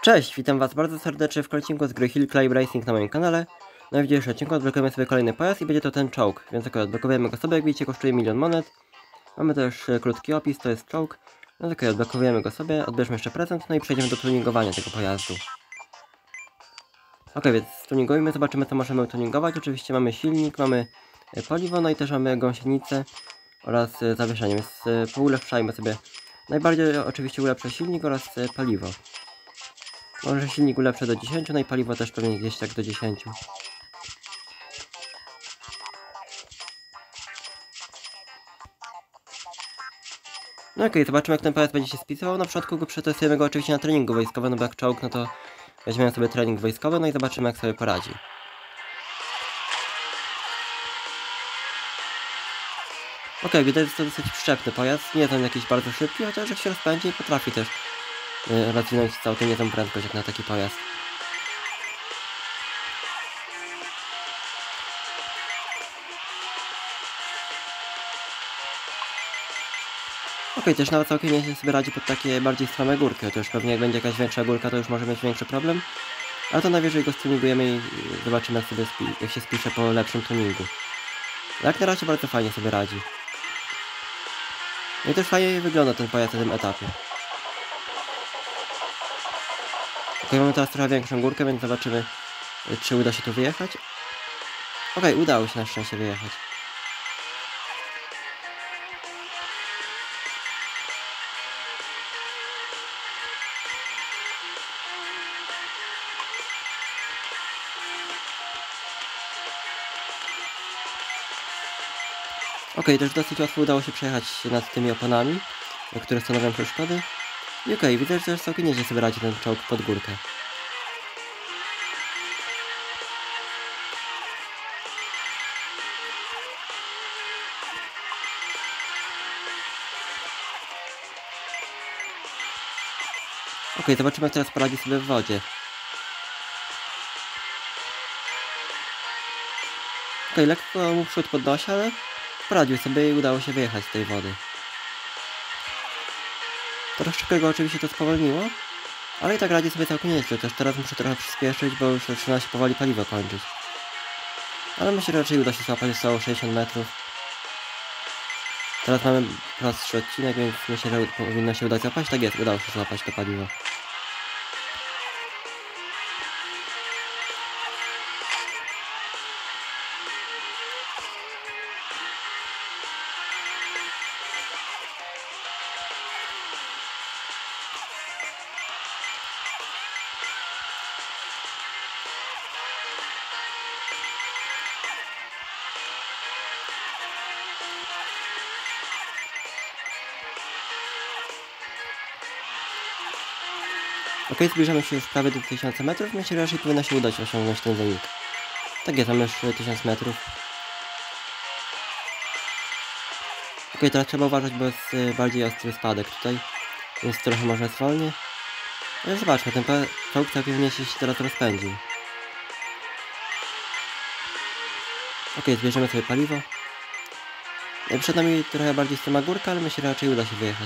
Cześć, witam was bardzo serdecznie w kolejnym z gry Hill Climb Racing na moim kanale. No i w dzisiejszym odcinku odblokujemy sobie kolejny pojazd i będzie to ten czołg, więc ok, odblokujemy go sobie, jak widzicie kosztuje 1 000 000 monet. Mamy też krótki opis, to jest czołg. No ok, odblokujemy go sobie, odbierzmy jeszcze prezent, no i przejdziemy do tuningowania tego pojazdu. Ok, więc tuningujmy, zobaczymy co możemy tuningować. Oczywiście mamy silnik, mamy paliwo, no i też mamy gąsienicę oraz zawieszenie, więc poulepszajmy sobie. Najbardziej oczywiście ulepszę silnik oraz paliwo. Może silnik ulepszę do 10, no i paliwo też pewnie gdzieś tak do 10. No okej, zobaczymy jak ten pojazd będzie się spisywał. Na początku go przetestujemy go oczywiście na treningu wojskowym, no bo jak czołg, no to weźmiemy sobie trening wojskowy, no i zobaczymy jak sobie poradzi. Okej, widać, że to dosyć przyczepny pojazd, nie jest on jakiś bardzo szybki, chociaż jak się rozpędzi, potrafi też rozwinąć całkiem niezłą prędkość jak na taki pojazd. Okej, też nawet całkiem nieźle sobie radzi pod takie bardziej strome górki, chociaż pewnie jak będzie jakaś większa górka, to już może mieć większy problem. Ale to najwyżej go stuningujemy i zobaczymy jak, sobie jak się spisze po lepszym tuningu. Jak na razie bardzo fajnie sobie radzi. No i też fajnie wygląda ten pojazd na tym etapie. Okej, mamy teraz trochę większą górkę, więc zobaczymy czy uda się tu wyjechać. Okej, udało się na szczęście wyjechać. Okej, też dosyć łatwo udało się przejechać nad tymi oponami, które stanowią przeszkody. I okej, widzę, że też całkiem nieźle sobie radzi ten czołg pod górkę. Okej, zobaczymy jak teraz poradzi sobie w wodzie. Okej, lekko mu przód podnosi, ale poradził sobie i udało się wyjechać z tej wody. Troszeczkę go oczywiście to spowolniło, ale i tak radzi sobie całkiem nieźle, też teraz muszę trochę przyspieszyć, bo już zaczyna się powoli paliwo kończyć. Ale myślę, że raczej uda się złapać, zostało 60 metrów. Teraz mamy prostszy odcinek, więc myślę, że powinno się udać złapać. Tak jest, udało się złapać to paliwo. Okej, zbliżamy się już prawie do 1000 metrów. Myślę, że raczej powinno się udać osiągnąć ten wynik. Tak jest, mamy już 1000 metrów. Okej, teraz trzeba uważać, bo jest bardziej ostry spadek tutaj. Więc trochę może zwolnię. Ale zobaczmy, ten czołg całkiem nieźle się teraz rozpędził. Okej, zbierzemy sobie paliwo. Przed nami trochę bardziej stroma górka, ale myślę, że raczej uda się wyjechać.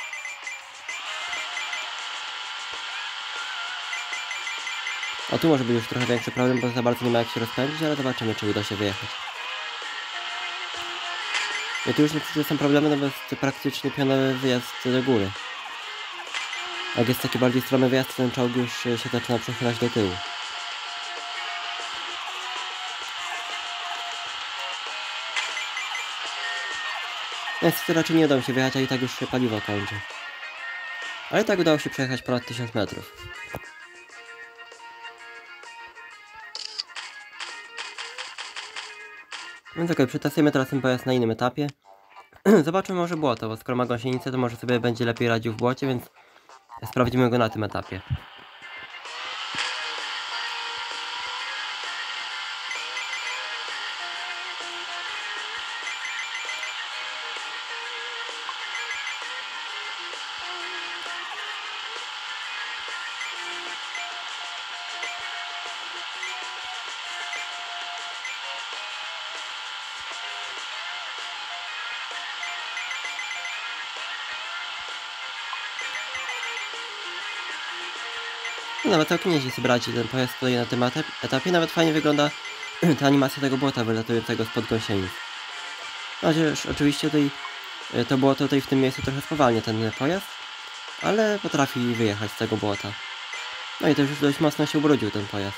O, tu może być już trochę większy problem, bo za bardzo nie ma jak się rozpędzić, ale zobaczymy, czy uda się wyjechać. I tu już niestety są problemy, no bo jest praktycznie pionowy wyjazd do góry. Jak jest taki bardziej stromy wyjazd, ten czołg już się zaczyna przechylać do tyłu. Niestety raczej nie uda mi się wyjechać, a i tak już się paliwo kończy. Ale i tak udało się przejechać ponad 1000 metrów. Więc okej, przetestujemy teraz ten pojazd na innym etapie. Zobaczmy może błoto, bo skoro ma gąsienicę, to może sobie będzie lepiej radził w błocie, więc sprawdzimy go na tym etapie. No nawet całkiem nieźle sobie radzi ten pojazd tutaj na tym etapie. Nawet fajnie wygląda ta animacja tego błota wylatującego spod gąsienic. No chociaż oczywiście tutaj to błoto tutaj w tym miejscu trochę spowalnia ten pojazd, ale potrafi wyjechać z tego błota. No i też już dość mocno się ubrudził ten pojazd.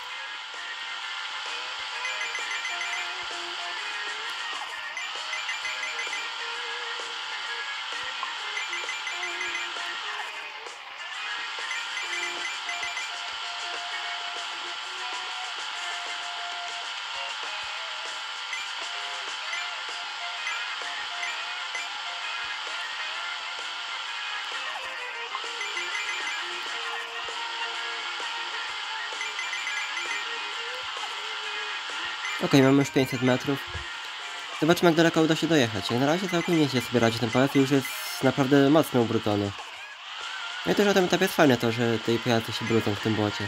Okej, mamy już 500 metrów. Zobaczmy, jak daleko uda się dojechać. Jak na razie całkiem nieźle sobie radzi ten pojazd i już jest naprawdę mocno ubrudzony. No i też na tym etapie jest fajne to, że tej pojazdy się brudzą w tym błocie.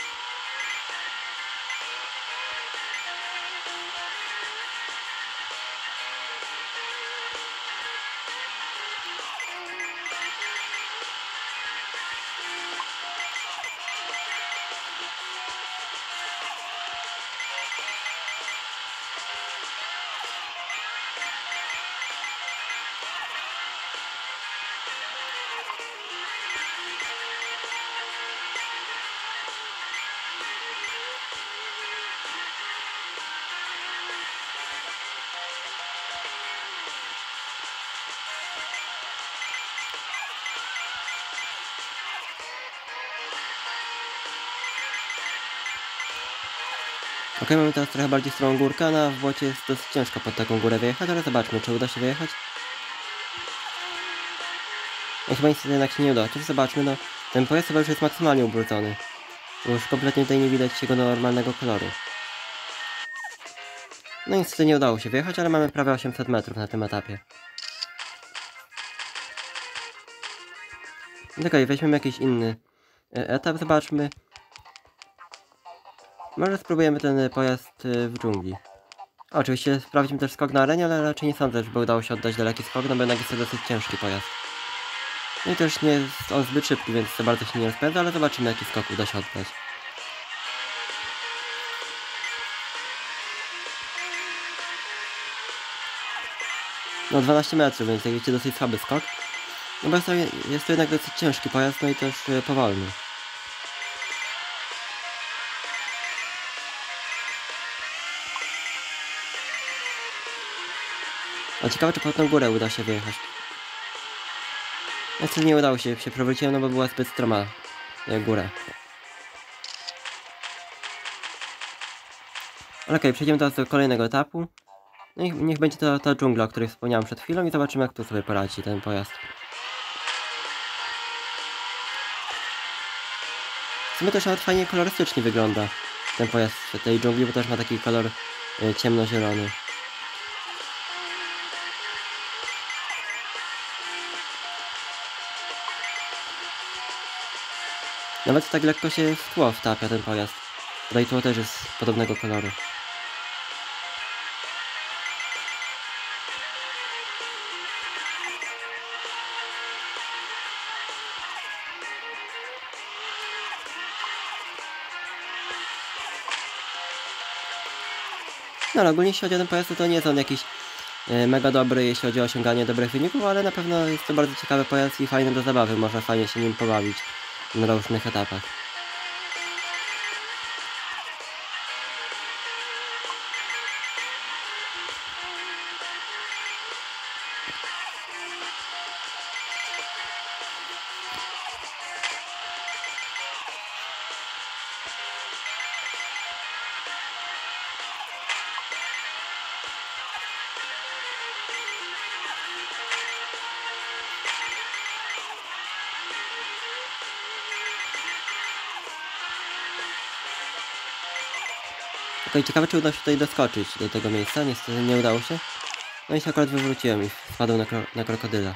Okej, mamy teraz trochę bardziej stromą górkę, no a w błocie jest dosyć ciężko pod taką górę wyjechać, ale zobaczmy, czy uda się wyjechać. No chyba niestety jednak się nie uda, chociaż zobaczmy, no ten pojazd chyba już jest maksymalnie ubrudzony. Już kompletnie tutaj nie widać jego normalnego koloru. No niestety nie udało się wyjechać, ale mamy prawie 800 metrów na tym etapie. Okej, weźmiemy jakiś inny etap, zobaczmy. Może spróbujemy ten pojazd w dżungli. Oczywiście sprawdzimy też skok na arenie, ale raczej nie sądzę, żeby udało się oddać daleki skok, no bo jednak jest to dosyć ciężki pojazd. No i też nie jest on zbyt szybki, więc za bardzo się nie rozpędza, ale zobaczymy, jaki skok uda się oddać. No 12 metrów, więc jak widzicie dosyć słaby skok. No bo jest to jednak dosyć ciężki pojazd, no i też powolny. A ciekawe, czy pod tą górę uda się wyjechać. Niestety nie udało się przewróciłem, no bo była zbyt stroma góra. Ale okej, przejdziemy teraz do kolejnego etapu. No i niech będzie to ta dżungla, o której wspomniałem przed chwilą i zobaczymy, jak tu sobie poradzi ten pojazd. W sumie też nawet fajnie kolorystycznie wygląda ten pojazd w tej dżungli, bo też ma taki kolor ciemnozielony. Nawet tak lekko się w tło wtapia ten pojazd. Tutaj tło też jest podobnego koloru. No ale ogólnie jeśli chodzi o ten pojazd, to nie jest on jakiś mega dobry, jeśli chodzi o osiąganie dobrych wyników, ale na pewno jest to bardzo ciekawy pojazd i fajny do zabawy, można fajnie się nim pobawić na różnych etapach. Okej, ciekawe, czy uda się tutaj doskoczyć do tego miejsca. Niestety nie udało się. No i się akurat wywróciłem i wpadłem na krokodyla.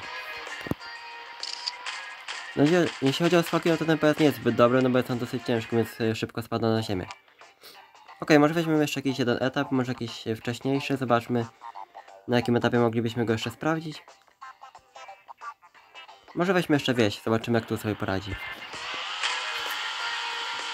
No jeśli chodzi o skoki, no to ten pojazd nie jest zbyt dobry, no bo jest on dosyć ciężki, więc szybko spada na ziemię. Okej, może weźmiemy jeszcze jakiś jeden etap, może jakiś wcześniejszy. Zobaczmy, na jakim etapie moglibyśmy go jeszcze sprawdzić. Może weźmy jeszcze wieś, zobaczymy, jak tu sobie poradzi.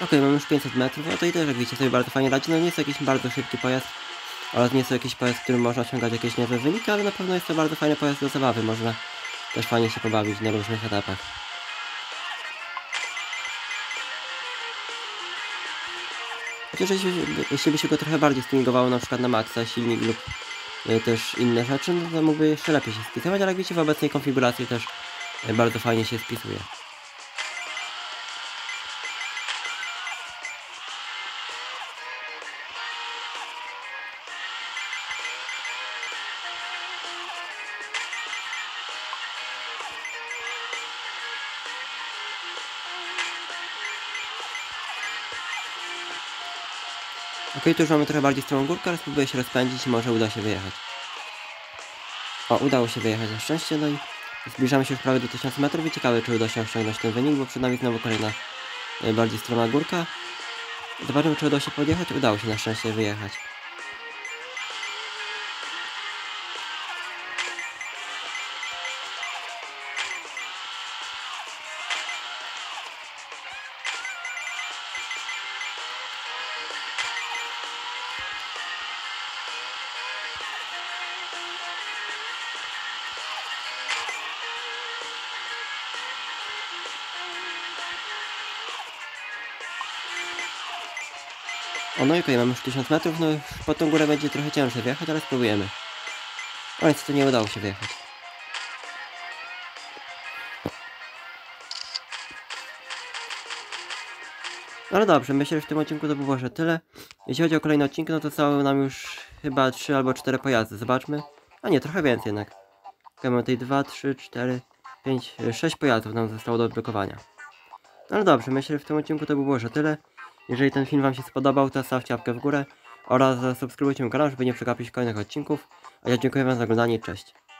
Ok, mam już 500 metrów, no to i też jak widzicie sobie bardzo fajnie radzi. No nie jest to jakiś bardzo szybki pojazd oraz nie jest to jakiś pojazd, którym można osiągać jakieś niezłe wyniki, ale na pewno jest to bardzo fajny pojazd do zabawy. Można też fajnie się pobawić na różnych etapach. Chociaż jeśli by się go trochę bardziej stuningowało, na przykład na maksa, silnik lub też inne rzeczy, no to mógłby jeszcze lepiej się spisywać, ale jak widzicie w obecnej konfiguracji też bardzo fajnie się spisuje. Ok, tu już mamy trochę bardziej stromą górkę, ale spróbuję się rozpędzić i może uda się wyjechać. O, udało się wyjechać na szczęście, no i zbliżamy się już prawie do 1000 metrów i ciekawe, czy uda się osiągnąć ten wynik, bo przed nami znowu kolejna bardziej stroma górka. Zobaczymy, czy udało się podjechać. Udało się na szczęście wyjechać. O, no i okej, mamy już 1000 metrów, no pod tą górę będzie trochę ciężej wjechać, ale spróbujemy. O, niestety nie udało się wyjechać. Ale dobrze, myślę, że w tym odcinku to było tyle. Jeśli chodzi o kolejne odcinki, no to zostały nam już chyba 3 albo 4 pojazdy, zobaczmy. A nie, trochę więcej jednak. Mamy tutaj 2, 3, 4, 5, 6 pojazdów nam zostało do odblokowania. Ale dobrze, myślę, że w tym odcinku to było tyle. Jeżeli ten film wam się spodobał, to stawcie łapkę w górę oraz zasubskrybujcie mój kanał, żeby nie przegapić kolejnych odcinków. A ja dziękuję wam za oglądanie i cześć.